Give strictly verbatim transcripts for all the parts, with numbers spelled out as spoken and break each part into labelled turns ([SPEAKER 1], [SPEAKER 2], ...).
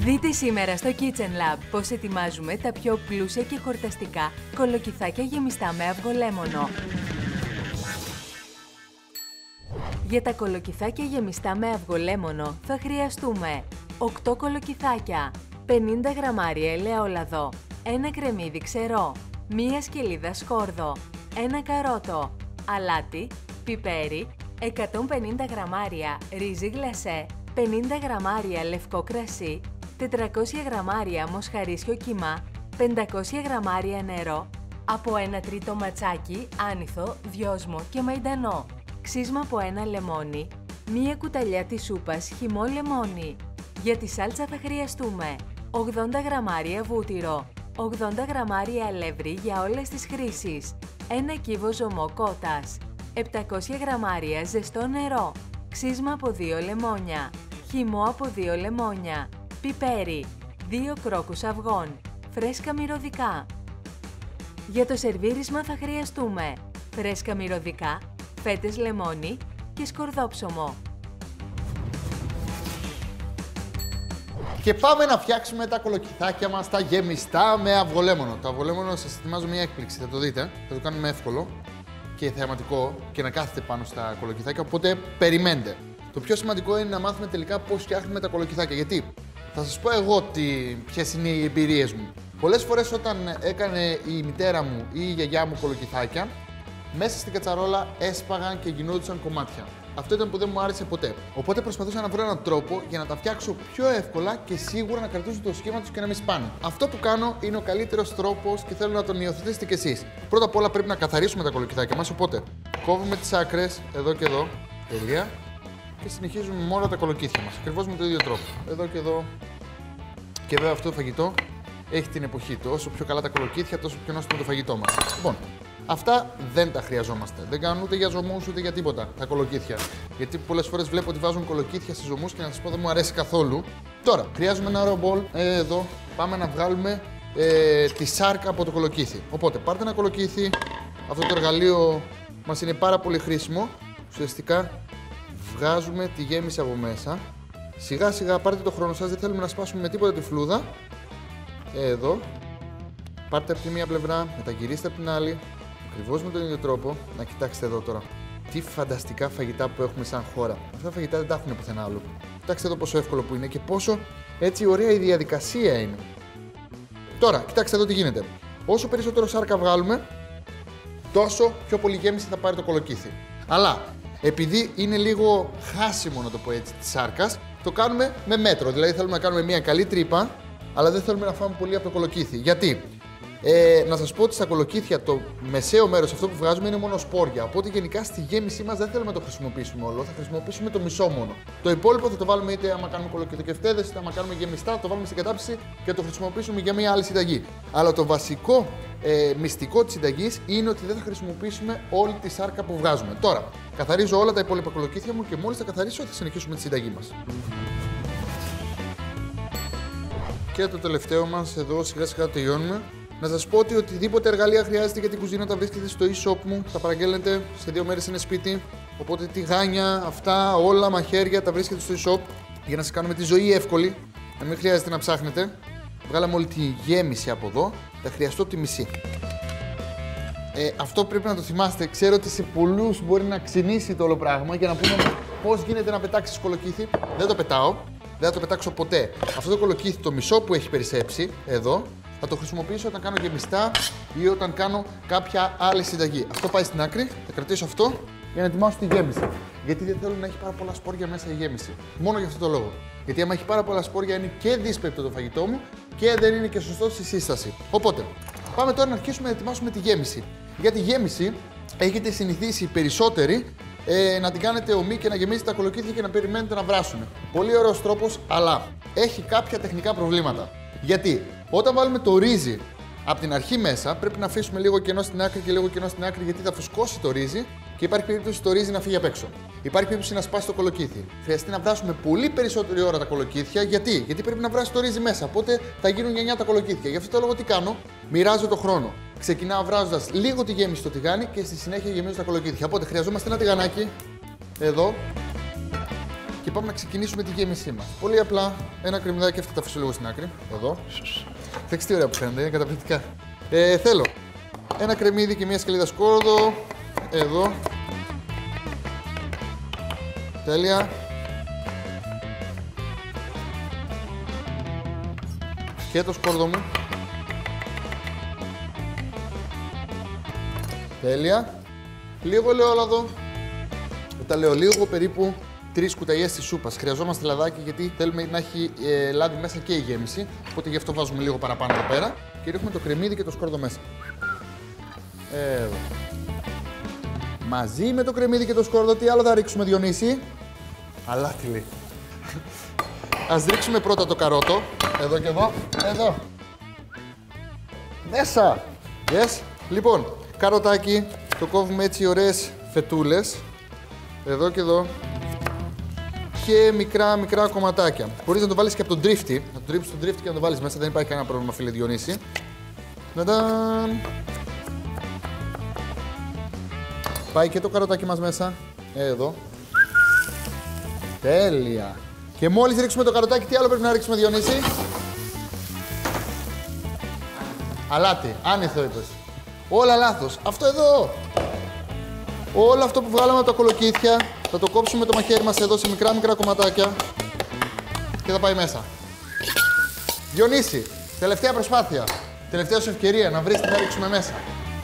[SPEAKER 1] Δείτε σήμερα στο Kitchen Lab πώς ετοιμάζουμε τα πιο πλούσια και χορταστικά κολοκυθάκια γεμιστά με αυγολέμονο. Για τα κολοκυθάκια γεμιστά με αυγολέμονο θα χρειαστούμε οκτώ κολοκυθάκια, πενήντα γραμμάρια ελαιόλαδο, ένα κρεμμύδι ξερό, μία σκελίδα σκόρδο, ένα καρότο, αλάτι, πιπέρι, εκατόν πενήντα γραμμάρια ρύζι γλασέ, πενήντα γραμμάρια λευκό κρασί, τετρακόσια γραμμάρια μοσχαρίσιο κιμά, πεντακόσια γραμμάρια νερό, από ένα τρίτο ματσάκι, άνηθο, δυόσμο και μαϊντανό, ξύσμα από ένα λεμόνι, μία κουταλιά της σούπας χυμό λεμόνι. Για τη σάλτσα θα χρειαστούμε ογδόντα γραμμάρια βούτυρο, ογδόντα γραμμάρια αλεύρι για όλες τις χρήσεις, ένα κύβο ζωμό κότας, επτακόσια γραμμάρια ζεστό νερό, ξύσμα από δύο λεμόνια, χυμό από δύο λεμόνια, πιπέρι, δύο κρόκους αυγών, φρέσκα μυρωδικά. Για το σερβίρισμα θα χρειαστούμε φρέσκα μυρωδικά, φέτες λεμόνι και σκορδόψωμο.
[SPEAKER 2] Και πάμε να φτιάξουμε τα κολοκυθάκια μας, τα γεμιστά με αυγολέμονο. Το αυγολέμονο σας ετοιμάζω μια έκπληξη, θα το δείτε. Θα το κάνουμε εύκολο και θεαματικό και να κάθετε πάνω στα κολοκυθάκια, οπότε περιμένετε. Το πιο σημαντικό είναι να μάθουμε τελικά πώς φτιάχνουμε τα κολοκυθάκια. Γιατί θα σας πω εγώ τι, ποιες είναι οι εμπειρίες μου. Πολλές φορές όταν έκανε η μητέρα μου ή η γιαγιά μου κολοκυθάκια, μέσα στην κατσαρόλα έσπαγαν και γινόντουσαν κομμάτια. Αυτό ήταν που δεν μου άρεσε ποτέ. Οπότε προσπαθούσα να βρω έναν τρόπο για να τα φτιάξω πιο εύκολα και σίγουρα να κρατήσουν το σχήμα τους και να μην σπάνε. Αυτό που κάνω είναι ο καλύτερος τρόπος και θέλω να τον υιοθετήσετε κι εσείς. Πρώτα απ' όλα πρέπει να καθαρίσουμε τα κολοκυθάκια μας. Οπότε κόβουμε τις άκρες εδώ και εδώ. Τελεία. Και συνεχίζουμε με όλα τα κολοκύθια μας. Ακριβώς με τον ίδιο τρόπο. Εδώ και εδώ. Και βέβαια αυτό το φαγητό έχει την εποχή του. Όσο πιο καλά τα κολοκύθια, τόσο πιο νόστιμο το φαγητό μας. Λοιπόν, αυτά δεν τα χρειαζόμαστε. Δεν κάνουν ούτε για ζωμούς ούτε για τίποτα τα κολοκύθια. Γιατί πολλές φορές βλέπω ότι βάζουν κολοκύθια σε ζωμούς και να σας πω δεν μου αρέσει καθόλου. Τώρα, χρειάζομαι ένα ωραίο μπολ. Ε, εδώ πάμε να βγάλουμε ε, τη σάρκα από το κολοκύθι. Οπότε, πάρτε ένα κολοκύθι. Αυτό το εργαλείο μας είναι πάρα πολύ χρήσιμο. Ουσιαστικά βγάζουμε τη γέμιση από μέσα. Σιγά σιγά πάρτε το χρόνο σας, δεν θέλουμε να σπάσουμε με τίποτα τη φλούδα. Ε, εδώ. Πάρτε από τη μία πλευρά, μεταγυρίστε από την άλλη. Ακριβώς με τον ίδιο τρόπο. Να κοιτάξτε εδώ τώρα. Τι φανταστικά φαγητά που έχουμε σαν χώρα. Αυτά τα φαγητά δεν τα έχουν πουθενά άλλο. Κοιτάξτε εδώ πόσο εύκολο που είναι και πόσο έτσι ωραία η διαδικασία είναι. Τώρα, κοιτάξτε εδώ τι γίνεται. Όσο περισσότερο σάρκα βγάλουμε, τόσο πιο πολύ γέμιση θα πάρει το κολοκύθι. Αλλά επειδή είναι λίγο χάσιμο, να το πω έτσι, της σάρκας, το κάνουμε με μέτρο. Δηλαδή θέλουμε να κάνουμε μια καλή τρύπα, αλλά δεν θέλουμε να φάμε πολύ από το κολοκύθι. Γιατί? Ε, να σας πω ότι στα κολοκύθια το μεσαίο μέρος, αυτό που βγάζουμε, είναι μόνο σπόρια. Οπότε γενικά στη γέμισή μας δεν θέλουμε να το χρησιμοποιήσουμε όλο, θα χρησιμοποιήσουμε το μισό μόνο. Το υπόλοιπο θα το βάλουμε είτε άμα κάνουμε κολοκυθοκευτέδες, είτε άμα κάνουμε γεμιστά, το βάλουμε στην κατάψυση και το χρησιμοποιήσουμε για μια άλλη συνταγή. Αλλά το βασικό ε, μυστικό της συνταγής είναι ότι δεν θα χρησιμοποιήσουμε όλη τη σάρκα που βγάζουμε. Τώρα, καθαρίζω όλα τα υπόλοιπα κολοκύθια μου και μόλις τα καθαρίσω θα συνεχίσουμε τη συνταγή μας. Και το τελευταίο μας εδώ σιγά σιγά τελειώνουμε. Να σας πω ότι οτιδήποτε εργαλεία χρειάζεται για την κουζίνα τα βρίσκετε στο e-shop μου. Τα παραγγέλνετε σε δύο μέρες είναι σπίτι. Οπότε τηγάνια, αυτά, όλα μαχαίρια τα βρίσκετε στο e-shop για να σας κάνουμε τη ζωή εύκολη. Να μην χρειάζεται να ψάχνετε. Βγάλαμε όλη τη γέμιση από εδώ. Θα χρειαστώ τη μισή. Ε, αυτό πρέπει να το θυμάστε. Ξέρω ότι σε πολλούς μπορεί να ξυνήσει το όλο πράγμα για να πούμε πώς γίνεται να πετάξεις κολοκύθι. Δεν το πετάω. Δεν θα το πετάξω ποτέ. Αυτό το κολοκύθι, το μισό που έχει περισσέψει εδώ, θα το χρησιμοποιήσω όταν κάνω γεμιστά ή όταν κάνω κάποια άλλη συνταγή. Αυτό πάει στην άκρη, θα κρατήσω αυτό για να ετοιμάσω τη γέμιση. Γιατί δεν θέλω να έχει πάρα πολλά σπόρια μέσα η γέμιση. Μόνο για αυτό το λόγο. Γιατί άμα έχει πάρα πολλά σπόρια είναι και δύσπεπτο το φαγητό μου και δεν είναι και σωστό στη σύσταση. Οπότε, πάμε τώρα να αρχίσουμε να ετοιμάσουμε τη γέμιση. Για τη γέμιση έχετε συνηθίσει περισσότεροι ε, να την κάνετε ομή και να γεμίσετε τα κολοκύθια και να περιμένετε να βράσουν. Πολύ ωραίος τρόπος, αλλά έχει κάποια τεχνικά προβλήματα. Γιατί όταν βάλουμε το ρύζι από την αρχή μέσα, πρέπει να αφήσουμε λίγο κενό στην άκρη και λίγο κενό στην άκρη, γιατί θα φουσκώσει το ρύζι και υπάρχει περίπτωση το ρύζι να φύγει απ' έξω. Υπάρχει περίπτωση να σπάσει το κολοκύθι. Χρειαστεί να βράσουμε πολύ περισσότερη ώρα τα κολοκύθια. Γιατί? Γιατί πρέπει να βράσει το ρύζι μέσα. Οπότε θα γίνουν εννιά τα κολοκύθια. Γι' αυτό το λόγο τι κάνω? Μοιράζω το χρόνο. Ξεκινάω βράζοντας λίγο τη γέμιση στο τηγάνι και στη συνέχεια γεμίζω τα κολοκύθια. Οπότε χρειαζόμαστε ένα τηγανάκι εδώ και πάμε να ξεκινήσουμε τη γέμισή μας. Πολύ απλά, ένα κρεμμυδάκι, αυτό τα αφήσω λίγο στην άκρη. Εδώ. Θέλεις τι ωραία που φαίνεται, είναι καταπληκτικά. Ε, θέλω ένα κρεμμύδι και μια σκαλίδα σκόρδο. Εδώ. Τέλεια. Και το σκόρδο μου. Τέλεια. Λίγο ελαιόλαδο. Όταν λέω λίγο, περίπου τρεις κουταλιές της σούπας. Χρειαζόμαστε λαδάκι γιατί θέλουμε να έχει ε, λάδι μέσα και η γέμιση. Οπότε γι' αυτό βάζουμε λίγο παραπάνω εδώ πέρα. Και ρίχνουμε το κρεμμύδι και το σκόρδο μέσα. Εδώ. Μαζί με το κρεμμύδι και το σκόρδο, τι άλλο θα ρίξουμε, Διονύση? Αλάτι λέει. Ας ρίξουμε πρώτα το καρότο. Εδώ και εδώ. Εδώ. Μέσα. Yes. Λοιπόν, καροτάκι. Το κόβουμε έτσι ωραίες φετούλες. Εδώ και εδώ. Και μικρά μικρά κομματάκια. Μπορείς να το βάλεις και από τον τρίφτη. Να το τρίψεις τον τρίφτη και να το βάλεις μέσα. Δεν υπάρχει κανένα πρόβλημα, φίλε Διονύση. Ταντάν. Πάει και το καροτάκι μας μέσα. Εδώ. Τέλεια. Και μόλις ρίξουμε το καροτάκι, τι άλλο πρέπει να ρίξουμε, Διονύση? Αλάτι. Άνηθο είπες. Όλα λάθος. Αυτό εδώ. Όλο αυτό που βγάλαμε από τα κολοκύθια θα το κόψουμε με το μαχαίρι μας εδώ σε μικρά μικρά κομματάκια και θα πάει μέσα. Διονύση, τελευταία προσπάθεια. Τελευταία σου ευκαιρία να βρεις τι θα ρίξουμε μέσα.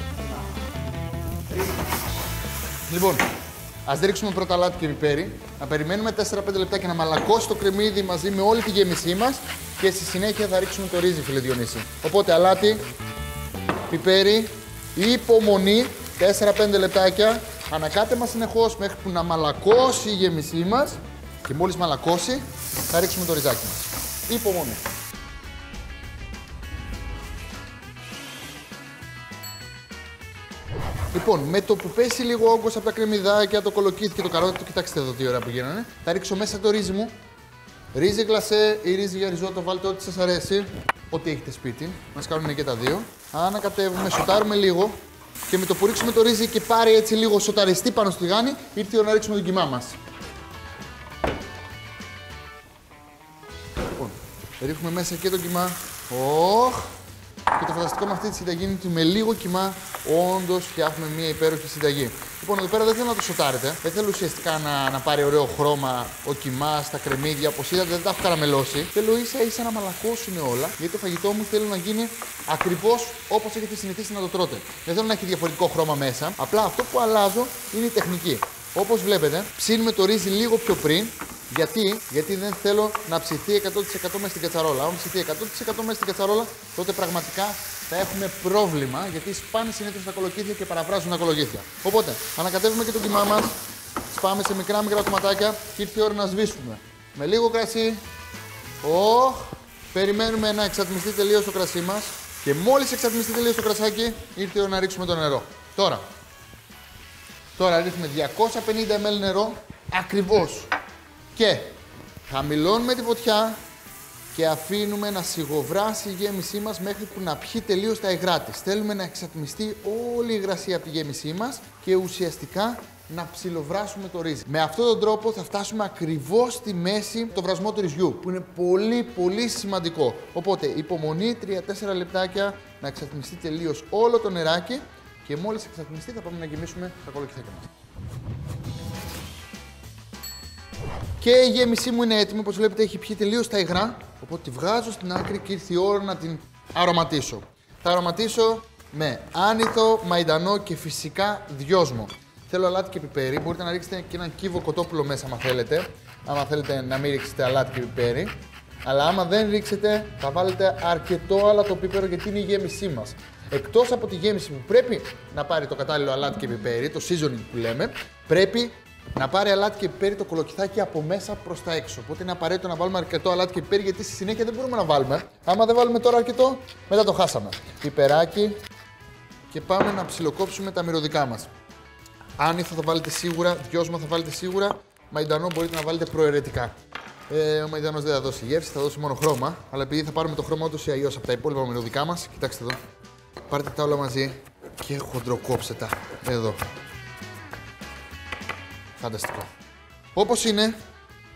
[SPEAKER 2] Λοιπόν, ας ρίξουμε πρώτα αλάτι και πιπέρι, να περιμένουμε τέσσερα πέντε λεπτά και να μαλακώσει το κρεμμύδι μαζί με όλη τη γέμισή μας και στη συνέχεια θα ρίξουμε το ρύζι, φίλε Διονύση. Οπότε αλάτι, πιπέρι, υπομονή, τέσσερα πέντε λεπτάκια, ανακάτεμα συνεχώς μέχρι που να μαλακώσει η γέμισή μας και μόλις μαλακώσει θα ρίξουμε το ριζάκι μας. Υπομονή. Λοιπόν, με το που πέσει λίγο όγκος από τα κρεμμυδάκια, το κολοκύθι και το καρότο, κοιτάξτε εδώ τι ωραία που γίνανε, θα ρίξω μέσα το ρύζι μου. Ρύζι γλασέ ή ρύζι για ριζότο, βάλτε ό,τι σας αρέσει, ό,τι έχετε σπίτι, μας κάνουν και τα δύο. Ανακατεύουμε, σοτάρουμε λίγο και με το που ρίξουμε το ρύζι και πάρει έτσι λίγο σοταριστεί πάνω στη τηγάνι, ήρθε η ώρα να ρίξουμε τον κιμά μας. Λοιπόν, ρίχνουμε μέσα και τον κιμά. Oh. Και το φανταστικό με αυτή τη συνταγή είναι ότι με λίγο κιμά όντως φτιάχνουμε μια υπέροχη συνταγή. Λοιπόν, εδώ πέρα δεν θέλω να το σοτάρετε. Δεν θέλω ουσιαστικά να, να πάρει ωραίο χρώμα ο κιμάς, τα κρεμμύδια. Όπως είδατε, δεν τα έχω καραμελώσει. Θέλω ίσα ίσα να μαλακώσουν όλα. Γιατί το φαγητό μου θέλω να γίνει ακριβώς όπως έχετε συνηθίσει να το τρώτε. Δεν θέλω να έχει διαφορετικό χρώμα μέσα. Απλά αυτό που αλλάζω είναι η τεχνική. Όπως βλέπετε, ψήνουμε το ρύζι λίγο πιο πριν. Γιατί? Γιατί δεν θέλω να ψηθεί εκατό τοις εκατό μέσα στην κατσαρόλα. Αν ψηθεί εκατό τοις εκατό μέσα στην κατσαρόλα, τότε πραγματικά θα έχουμε πρόβλημα. Γιατί σπάνε συνήθως τα κολοκύθια και παραβράζουν τα κολοκύθια. Οπότε, ανακατεύουμε και το κιμά μας, σπάμε σε μικρά μικρά κομματάκια και ήρθε η ώρα να σβήσουμε. Με λίγο κρασί. Oh, περιμένουμε να εξατμιστεί τελείως το κρασί μας. Και μόλις εξατμιστεί τελείως το κρασάκι, ήρθε η ώρα να ρίξουμε το νερό. Τώρα, τώρα ρίχνουμε διακόσια πενήντα μιλιλίτρα νερό ακριβώς. Και χαμηλώνουμε τη φωτιά και αφήνουμε να σιγοβράσει η γέμισή μας μέχρι που να πιει τελείως τα υγρά της. Θέλουμε να εξατμιστεί όλη η υγρασία από τη γέμισή μας και ουσιαστικά να ψιλοβράσουμε το ρύζι. Με αυτόν τον τρόπο θα φτάσουμε ακριβώς στη μέση το βρασμό του ρυζιού, που είναι πολύ πολύ σημαντικό. Οπότε υπομονή τρία τέσσερα λεπτάκια να εξατμιστεί τελείως όλο το νεράκι και μόλις εξατμιστεί θα πάμε να γεμίσουμε τα κολοκυθάκια μας. Και η γέμισή μου είναι έτοιμη, όπως βλέπετε έχει πιει τελείως τα υγρά, οπότε τη βγάζω στην άκρη και ήρθε η ώρα να την αρωματίσω. Θα αρωματίσω με άνηθο, μαϊντανό και φυσικά δυόσμο. Θέλω αλάτι και πιπέρι, μπορείτε να ρίξετε και έναν κύβο κοτόπουλο μέσα άμα θέλετε. Άμα θέλετε να μην ρίξετε αλάτι και πιπέρι. Αλλά άμα δεν ρίξετε θα βάλετε αρκετό αλατό πίπερο γιατί είναι η γέμισή μας. Εκτός από τη γέμιση που πρέπει να πάρει το κατάλληλο αλάτι και πιπέρι, το seasoning που λέμε, πρέπει να πάρει αλάτι και πιπέρι το κολοκυθάκι από μέσα προς τα έξω. Οπότε είναι απαραίτητο να βάλουμε αρκετό αλάτι και πιπέρι γιατί στη συνέχεια δεν μπορούμε να βάλουμε. Άμα δεν βάλουμε τώρα αρκετό, μετά το χάσαμε. Πιπεράκι και πάμε να ψιλοκόψουμε τα μυρωδικά μας. Άνηθο θα βάλετε σίγουρα, δυόσμο θα βάλετε σίγουρα, μαϊντανό μπορείτε να βάλετε προαιρετικά. Ε, ο μαϊντανός δεν θα δώσει γεύση, θα δώσει μόνο χρώμα. Αλλά επειδή θα πάρουμε το χρώμα ούτως ή αλλιώς από τα υπόλοιπα μυρωδικά μας, κοιτάξτε εδώ. Πάρτε τα όλα μαζί και χοντροκόψτε τα εδώ. Φανταστικό. Όπως είναι,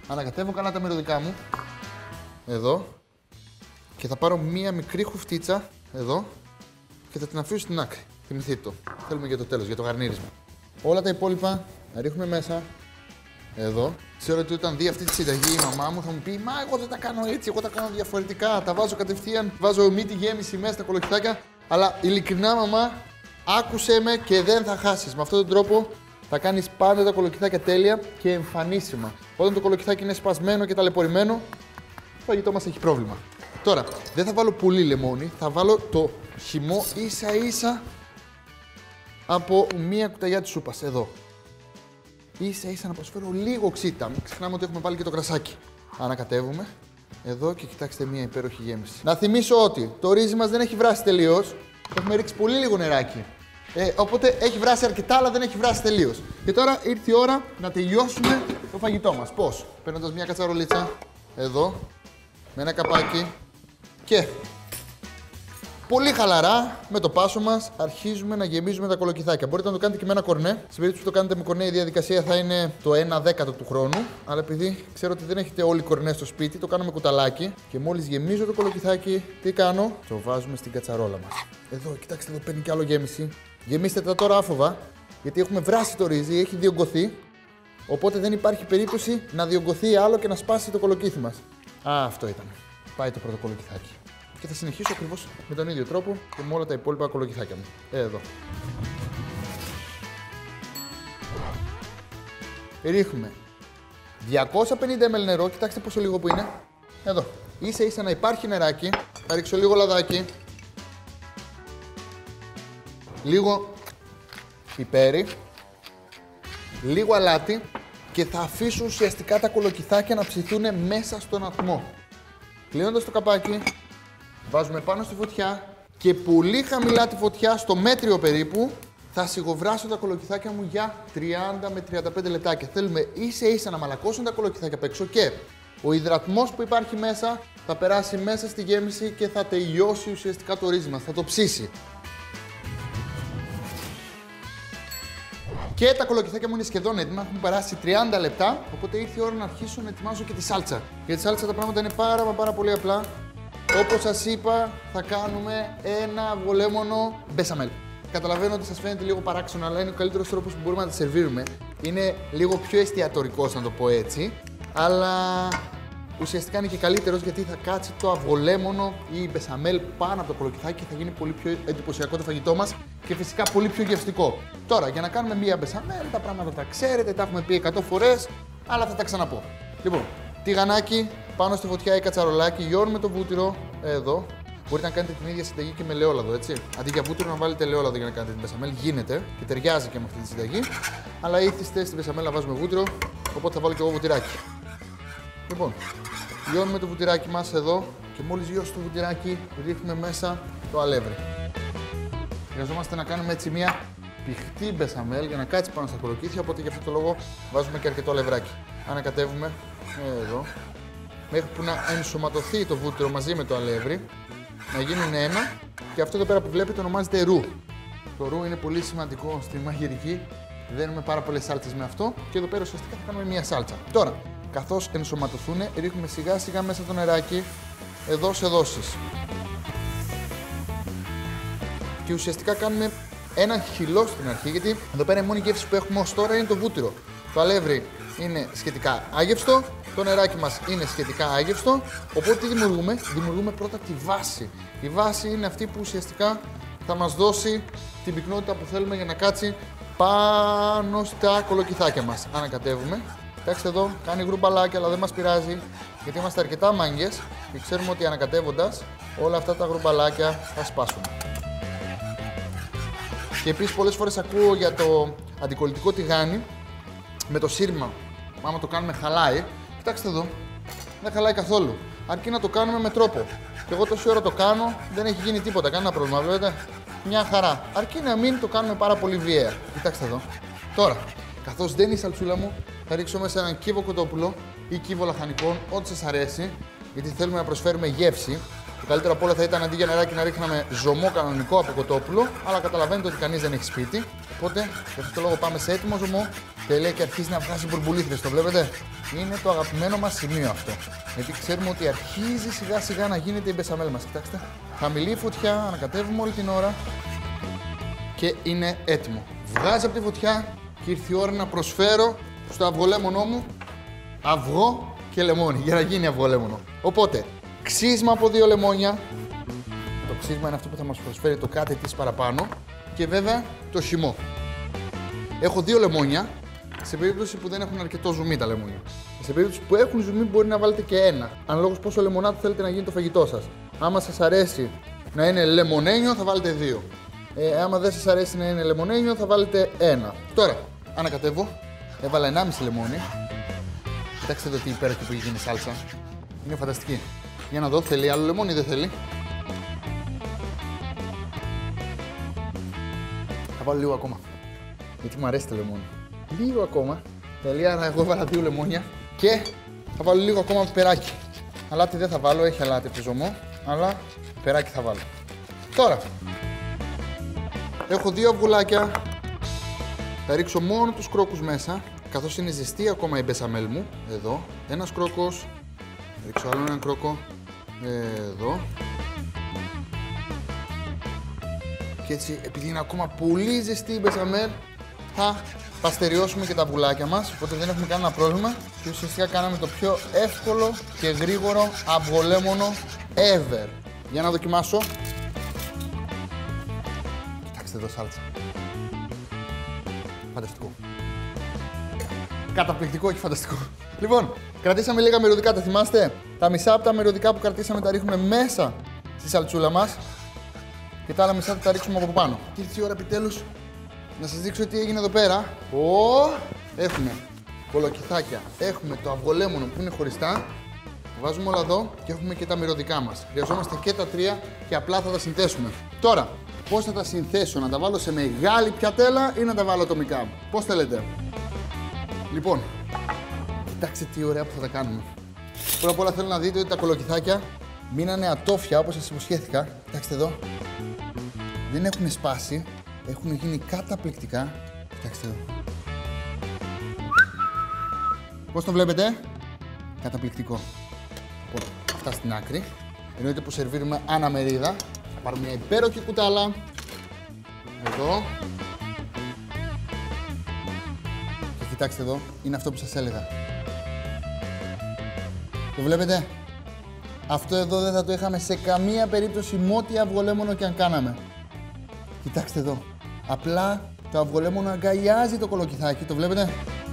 [SPEAKER 2] Ανακατεύω καλά τα μυρωδικά μου. Εδώ. Και θα πάρω μία μικρή χουφτίτσα εδώ και θα την αφήσω στην άκρη. Θυμηθείτε το. Θέλουμε για το τέλος, για το γαρνίρισμα. Όλα τα υπόλοιπα να ρίχνουμε μέσα. Εδώ. Ξέρω ότι όταν δει αυτή τη συνταγή η μαμά μου θα μου πει: Μα εγώ δεν τα κάνω έτσι, εγώ τα κάνω διαφορετικά. Τα βάζω κατευθείαν, βάζω μύτη γέμιση μέσα στα κολοκυθάκια. Αλλά ειλικρινά, μαμά, άκουσέ με και δεν θα χάσεις. Με αυτόν τον τρόπο θα κάνεις πάντα τα κολοκυθάκια τέλεια και εμφανίσιμα. Όταν το κολοκυθάκι είναι σπασμένο και ταλαιπωρημένο, το φαγητό μας έχει πρόβλημα. Τώρα, δεν θα βάλω πολύ λεμόνι, θα βάλω το χυμό ίσα ίσα από μία κουταλιά της σούπας, εδώ. Ίσα ίσα να προσφέρω λίγο ξύτα. Μην ξεχνάμε ότι έχουμε βάλει και το κρασάκι. Ανακατεύουμε εδώ και κοιτάξτε μία υπέροχη γέμιση. Να θυμίσω ότι το ρύζι μας δεν έχει βράσει τελείως. Έχουμε ρίξει πολύ λίγο νεράκι. Ε, οπότε έχει βράσει αρκετά, αλλά δεν έχει βράσει τελείως. Και τώρα ήρθε η ώρα να τελειώσουμε το φαγητό μας. Πώς? Παίρνοντας μία κατσαρολίτσα εδώ, με ένα καπάκι και πολύ χαλαρά με το πάσο μας αρχίζουμε να γεμίζουμε τα κολοκυθάκια. Μπορείτε να το κάνετε και με ένα κορνέ. Στην περίπτωση που το κάνετε με κορνέ, η διαδικασία θα είναι το ένα δέκατο του χρόνου. Αλλά επειδή ξέρω ότι δεν έχετε όλοι κορνέ στο σπίτι, το κάνω με κουταλάκι. Και μόλις γεμίζω το κολοκυθάκι, τι κάνω? Το βάζουμε στην κατσαρόλα μας. Εδώ, κοιτάξτε, εδώ παίρνει κι άλλο γέμιση. Γεμίστε τα τώρα άφοβα, γιατί έχουμε βράσει το ρύζι, έχει διωγγωθεί. Οπότε δεν υπάρχει περίπτωση να διωγγωθεί άλλο και να σπάσει το κολοκύθι μας. Α, αυτό ήταν. Πάει το πρώτο κολοκυθάκι. Και θα συνεχίσω ακριβώς με τον ίδιο τρόπο και με όλα τα υπόλοιπα κολοκυθάκια μου. Εδώ. Ρίχνουμε διακόσια πενήντα μιλιλίτρα νερό, κοιτάξτε πόσο λίγο που είναι. Εδώ. Ίσα ίσα να υπάρχει νεράκι. Θα ρίξω λίγο λαδάκι. Λίγο πιπέρι. Λίγο αλάτι. Και θα αφήσω ουσιαστικά τα κολοκυθάκια να ψηθούν μέσα στον ατμό. Κλείνοντας το καπάκι, βάζουμε πάνω στη φωτιά και πολύ χαμηλά τη φωτιά, στο μέτριο περίπου, θα σιγοβράσω τα κολοκυθάκια μου για τριάντα με τριάντα πέντε λεπτάκια. Θέλουμε ίσα ίσα να μαλακώσουν τα κολοκυθάκια απ' έξω και ο υδρατμός που υπάρχει μέσα θα περάσει μέσα στη γέμιση και θα τελειώσει ουσιαστικά το ρύζι μας, θα το ψήσει. Και τα κολοκυθάκια μου είναι σχεδόν έτοιμα, έχουν περάσει τριάντα λεπτά, οπότε ήρθε η ώρα να αρχίσω να ετοιμάζω και τη σάλτσα. Για τη σάλτσα τα πράγματα είναι πάρα πάρα πολύ απλά. Όπως σας είπα, θα κάνουμε ένα αυγολέμονο μπεσαμέλ. Καταλαβαίνω ότι σας φαίνεται λίγο παράξενο, αλλά είναι ο καλύτερος τρόπος που μπορούμε να τα σερβίρουμε. Είναι λίγο πιο εστιατορικός, να το πω έτσι, αλλά ουσιαστικά είναι και καλύτερος γιατί θα κάτσει το αυγολέμονο ή η μπεσαμέλ πάνω από το κολοκυθάκι και θα γίνει πολύ πιο εντυπωσιακό το φαγητό μας και φυσικά πολύ πιο γευστικό. Τώρα, για να κάνουμε μία μπεσαμέλ, τα πράγματα τα ξέρετε, τα έχουμε πει εκατό φορές, αλλά θα τα ξαναπώ. Λοιπόν, τηγανάκι, πάνω στη φωτιά ή κατσαρολάκι, λιώνουμε το βούτυρο εδώ. Μπορείτε να κάνετε την ίδια συνταγή και με ελαιόλαδο, έτσι. Αντί για βούτυρο να βάλετε ελαιόλαδο για να κάνετε την μπεσαμέλ, γίνεται και ταιριάζει και με αυτή τη συνταγή. Αλλά ήθιστε στην μπεσαμέλ να βάζουμε βούτυρο, οπότε θα βάλω και εγώ βουτυράκι. Λοιπόν, λιώνουμε το βουτυράκι μας εδώ και μόλις λιώσει το βουτυράκι, ρίχνουμε μέσα το αλεύρι. Χρειαζόμαστε να κάνουμε έτσι μια πηχτή μπεσαμέλ για να κάτσει πάνω στα κολοκύθια, οπότε γι' αυτό το λόγο βάζουμε και αρκετό αλευράκι. Ανακατεύουμε εδώ, μέχρι που να ενσωματωθεί το βούτυρο μαζί με το αλεύρι, να γίνουν ένα και αυτό εδώ πέρα που βλέπετε ονομάζεται ρου. Το ρου είναι πολύ σημαντικό στη μαγειρική, δένουμε πάρα πολλές σάλτσες με αυτό και εδώ πέρα ουσιαστικά θα κάνουμε μια σάλτσα. Τώρα, καθώς ενσωματωθούν, ρίχνουμε σιγά σιγά μέσα το νεράκι, εδώ σε δόσεις. Και ουσιαστικά κάνουμε έναν χυλό στην αρχή, γιατί εδώ πέρα η μόνη γεύση που έχουμε ως τώρα είναι το βούτυρο. Το αλεύρι είναι σχετικά άγευστο, το νεράκι μας είναι σχετικά άγευστο, οπότε τι δημιουργούμε? Δημιουργούμε πρώτα τη βάση. Η βάση είναι αυτή που ουσιαστικά θα μας δώσει την πυκνότητα που θέλουμε για να κάτσει πάνω στα κολοκυθάκια μας. Ανακατεύουμε. Κοιτάξτε εδώ, κάνει γρουμπαλάκια, αλλά δεν μας πειράζει, γιατί είμαστε αρκετά μάγκες και ξέρουμε ότι ανακατεύοντας όλα αυτά τα γρουμπαλάκια θα σπάσουν. Και επίσης πολλές φορές ακούω για το αντικολλητικό τηγάνι με το σύρμα. Άμα το κάνουμε χαλάει, κοιτάξτε εδώ, δεν χαλάει καθόλου. Αρκεί να το κάνουμε με τρόπο. Και εγώ τόση ώρα το κάνω, δεν έχει γίνει τίποτα, κανένα πρόβλημα, βλέπετε. Μια χαρά. Αρκεί να μην το κάνουμε πάρα πολύ βίαια. Κοιτάξτε εδώ. Τώρα, καθώς δένει η σαλτσούλα μου, θα ρίξω μέσα έναν κύβο κοτόπουλο ή κύβο λαχανικών, ό,τι σας αρέσει, γιατί θέλουμε να προσφέρουμε γεύση. Το καλύτερο απ' όλα θα ήταν αντί για νεράκι να ρίχναμε ζωμό κανονικό από κοτόπουλο, αλλά καταλαβαίνετε ότι κανείς δεν έχει σπίτι. Οπότε, γι' αυτό το λόγο πάμε σε έτοιμο ζωμό. Τέλεια και αρχίζει να βγάζει μπουρμπουλήθρες. Το βλέπετε. Είναι το αγαπημένο μας σημείο αυτό. Γιατί ξέρουμε ότι αρχίζει σιγά σιγά να γίνεται η μπεσαμέλ μας. Κοιτάξτε. Χαμηλή φωτιά, ανακατεύουμε όλη την ώρα. Και είναι έτοιμο. Βγάζει από τη φωτιά και ήρθε η ώρα να προσφέρω στο αυγολέμονό μου αυγό και λεμόνι για να γίνει αυγολέμονο. Οπότε, ξύσμα από δύο λεμόνια. Το ξύσμα είναι αυτό που θα μας προσφέρει το κάτι της παραπάνω. Και βέβαια το χυμό. Έχω δύο λεμόνια. Σε περίπτωση που δεν έχουν αρκετό ζουμί τα λεμόνια. Σε περίπτωση που έχουν ζουμί, μπορεί να βάλετε και ένα. Αναλόγως πόσο λεμονάτο θέλετε να γίνει το φαγητό σας. Άμα σας αρέσει να είναι λεμονένιο, θα βάλετε δύο. Ε, άμα δεν σας αρέσει να είναι λεμονένιο, θα βάλετε ένα. Τώρα, ανακατεύω. Έβαλα ενάμιση λεμόνι. Κοιτάξτε εδώ τι υπέροχη που έχει γίνει σάλτσα. Είναι φανταστική. Για να δω, θέλει άλλο λεμόνι ή δεν θέλει. Θα βάλω λίγο ακόμα. Γιατί μου αρέσει το λεμόνι. Λίγο ακόμα. Τελεία, άρα εγώ έβαλα δύο λεμόνια. Και θα βάλω λίγο ακόμα πιπεράκι. Αλάτι δεν θα βάλω, έχει αλάτι πεζωμό. Αλλά πιπεράκι θα βάλω. Τώρα. Έχω δύο αυγουλάκια. Θα ρίξω μόνο τους κρόκους μέσα. Καθώς είναι ζεστή ακόμα η μπεσαμέλ μου. Εδώ. Ένας κρόκος. Θα ρίξω άλλο έναν κρόκο. Εδώ. Και έτσι, επειδή είναι ακόμα πολύ ζεστή η μπεσαμέλ, θα παστεριώσουμε και τα αυγουλάκια μας, οπότε δεν έχουμε κανένα πρόβλημα και ουσιαστικά κάναμε το πιο εύκολο και γρήγορο αυγολέμονο ever. Για να δοκιμάσω. Κοιτάξτε εδώ σάλτσα. Φανταστικό. Καταπληκτικό και φανταστικό. Λοιπόν, κρατήσαμε λίγα μυρωδικά, τα θυμάστε? Τα μισά από τα μυρωδικά που κρατήσαμε τα ρίχνουμε μέσα στη σαλτσούλα μας και τα άλλα μισά θα τα ρίξουμε από πάνω. Και ήρθε η ώρα επιτέλους να σας δείξω τι έγινε εδώ πέρα. Ω, έχουμε κολοκυθάκια, έχουμε το αυγολέμονο που είναι χωριστά. Το βάζουμε όλα εδώ και έχουμε και τα μυρωδικά μας. Χρειαζόμαστε και τα τρία και απλά θα τα συνθέσουμε. Τώρα, πώς θα τα συνθέσω, να τα βάλω σε μεγάλη πιατέλα ή να τα βάλω ατομικά? Πώς θέλετε? Λοιπόν, κοιτάξτε τι ωραία που θα τα κάνουμε. Πρώτα απ' όλα θέλω να δείτε ότι τα κολοκυθάκια μείνανε ατόφια όπως σας υποσχέθηκα. Κοιτάξτε εδώ. Δεν έχουν σπάσει. Έχουν γίνει καταπληκτικά. Κοιτάξτε εδώ. Πώς το βλέπετε? Καταπληκτικό. Λοιπόν, αυτά στην άκρη. Εννοείται που σερβίρουμε αναμερίδα. Θα πάρουμε μια υπέροχη κουτάλα. Εδώ. Και κοιτάξτε εδώ. Είναι αυτό που σας έλεγα. Το βλέπετε? Αυτό εδώ δεν θα το είχαμε σε καμία περίπτωση με ό,τι αυγολέμονο και αν κάναμε. Κοιτάξτε εδώ. Απλά το αυγολέμονο αγκαλιάζει το κολοκυθάκι, το βλέπετε?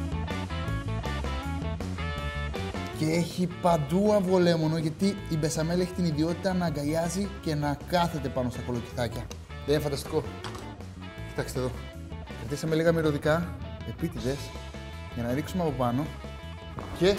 [SPEAKER 2] Και έχει παντού αυγολέμονο, γιατί η μπεσαμέλ έχει την ιδιότητα να αγκαλιάζει και να κάθεται πάνω στα κολοκυθάκια. Δεν είναι φανταστικό? Κοιτάξτε εδώ. Κρατήσαμε λίγα μυρωδικά, επίτηδες, για να ρίξουμε από πάνω. Και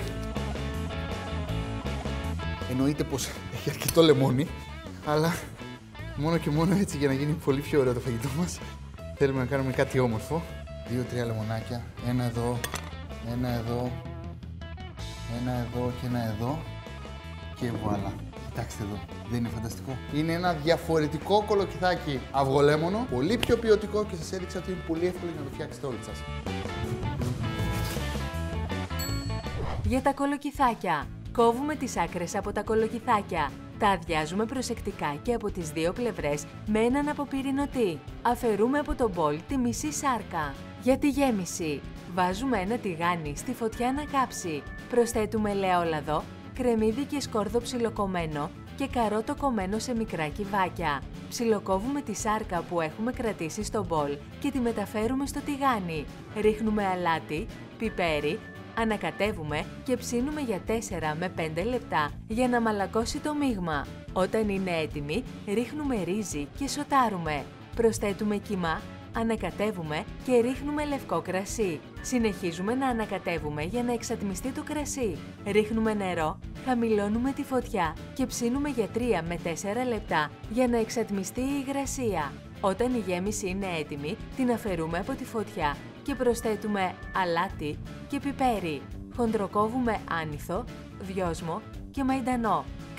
[SPEAKER 2] εννοείται πως έχει αρκετό λεμόνι, αλλά μόνο και μόνο έτσι για να γίνει πολύ πιο ωραίο το φαγητό μας. Θέλουμε να κάνουμε κάτι όμορφο. Δύο-τρία λεμονάκια. Ένα εδώ, ένα εδώ, ένα εδώ και ένα εδώ. Και βουάλα. Κοιτάξτε εδώ. Δεν είναι φανταστικό? Είναι ένα διαφορετικό κολοκυθάκι αυγολέμονο. Πολύ πιο ποιοτικό και σας έδειξα ότι είναι πολύ εύκολο να το φτιάξετε όλοι σας.
[SPEAKER 1] Για τα κολοκυθάκια. Κόβουμε τις άκρες από τα κολοκυθάκια. Τα αδειάζουμε προσεκτικά και από τις δύο πλευρές με έναν αποπυρηνωτή. Αφαιρούμε από το μπολ τη μισή σάρκα. Για τη γέμιση, βάζουμε ένα τηγάνι στη φωτιά να κάψει. Προσθέτουμε ελαιόλαδο, κρεμμύδι και σκόρδο ψιλοκομμένο και καρότο κομμένο σε μικρά κυβάκια. Ψιλοκόβουμε τη σάρκα που έχουμε κρατήσει στο μπολ και τη μεταφέρουμε στο τηγάνι. Ρίχνουμε αλάτι, πιπέρι, ανακατεύουμε και ψήνουμε για τέσσερα με πέντε λεπτά για να μαλακώσει το μείγμα. Όταν είναι έτοιμη, ρίχνουμε ρύζι και σοτάρουμε. Προσθέτουμε κιμά, ανακατεύουμε και ρίχνουμε λευκό κρασί. Συνεχίζουμε να ανακατεύουμε για να εξατμιστεί το κρασί. Ρίχνουμε νερό, χαμηλώνουμε τη φωτιά και ψήνουμε για τρία με τέσσερα λεπτά για να εξατμιστεί η υγρασία. Όταν η γέμιση είναι έτοιμη, την αφαιρούμε από τη φωτιά και προσθέτουμε αλάτι και πιπέρι. Χοντροκόβουμε άνηθο, δυόσμο και μαϊντανό.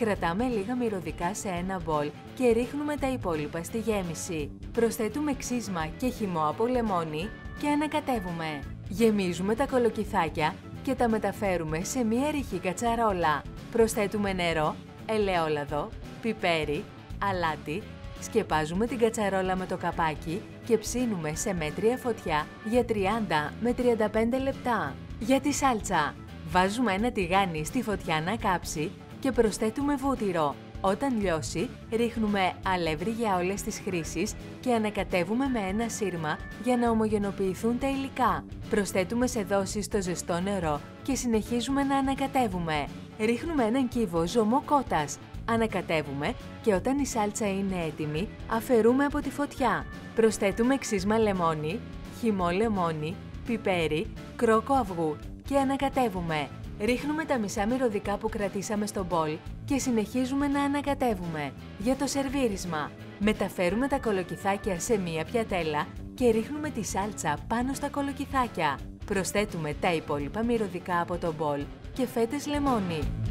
[SPEAKER 1] Κρατάμε λίγα μυρωδικά σε ένα μπολ και ρίχνουμε τα υπόλοιπα στη γέμιση. Προσθέτουμε ξύσμα και χυμό από λεμόνι και ανακατεύουμε. Γεμίζουμε τα κολοκυθάκια και τα μεταφέρουμε σε μία ρηχή κατσαρόλα. Προσθέτουμε νερό, ελαιόλαδο, πιπέρι, αλάτι, σκεπάζουμε την κατσαρόλα με το καπάκι και ψήνουμε σε μέτρια φωτιά για τριάντα με τριάντα πέντε λεπτά. Για τη σάλτσα, βάζουμε ένα τηγάνι στη φωτιά να κάψει και προσθέτουμε βούτυρο. Όταν λιώσει, ρίχνουμε αλεύρι για όλες τις χρήσεις και ανακατεύουμε με ένα σύρμα για να ομογενοποιηθούν τα υλικά. Προσθέτουμε σε δόσεις το ζεστό νερό και συνεχίζουμε να ανακατεύουμε. Ρίχνουμε έναν κύβο ζωμό κότας. Ανακατεύουμε και όταν η σάλτσα είναι έτοιμη, αφαιρούμε από τη φωτιά. Προσθέτουμε ξύσμα λεμόνι, χυμό λεμόνι, πιπέρι, κρόκο αυγού και ανακατεύουμε. Ρίχνουμε τα μισά μυρωδικά που κρατήσαμε στο μπολ και συνεχίζουμε να ανακατεύουμε. Για το σερβίρισμα, μεταφέρουμε τα κολοκυθάκια σε μία πιατέλα και ρίχνουμε τη σάλτσα πάνω στα κολοκυθάκια. Προσθέτουμε τα υπόλοιπα μυρωδικά από το μπολ και φέτες λεμόνι.